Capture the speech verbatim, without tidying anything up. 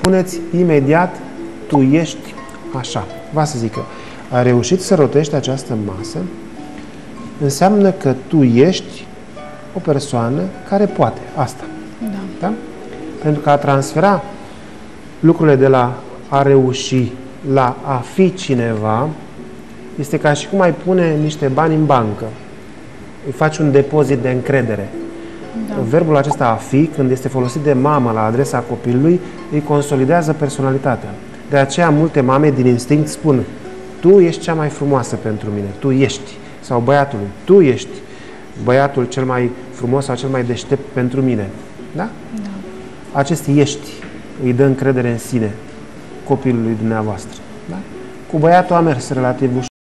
spuneți imediat, tu ești așa. Va să zică, a reușit să rotești această masă, înseamnă că tu ești o persoană care poate asta. Da. Da? Pentru că a transfera lucrurile de la a reuși la a fi cineva este ca și cum ai pune niște bani în bancă. Îi faci un depozit de încredere. Da. Verbul acesta a fi, când este folosit de mamă la adresa copilului, îi consolidează personalitatea. De aceea multe mame din instinct spun, tu ești cea mai frumoasă pentru mine, tu ești. Sau băiatul, tu ești băiatul cel mai frumos sau cel mai deștept pentru mine. Da? Da. Acest ești îi dă încredere în sine copilului dumneavoastră. Da? Cu băiatul a mers relativ ușor.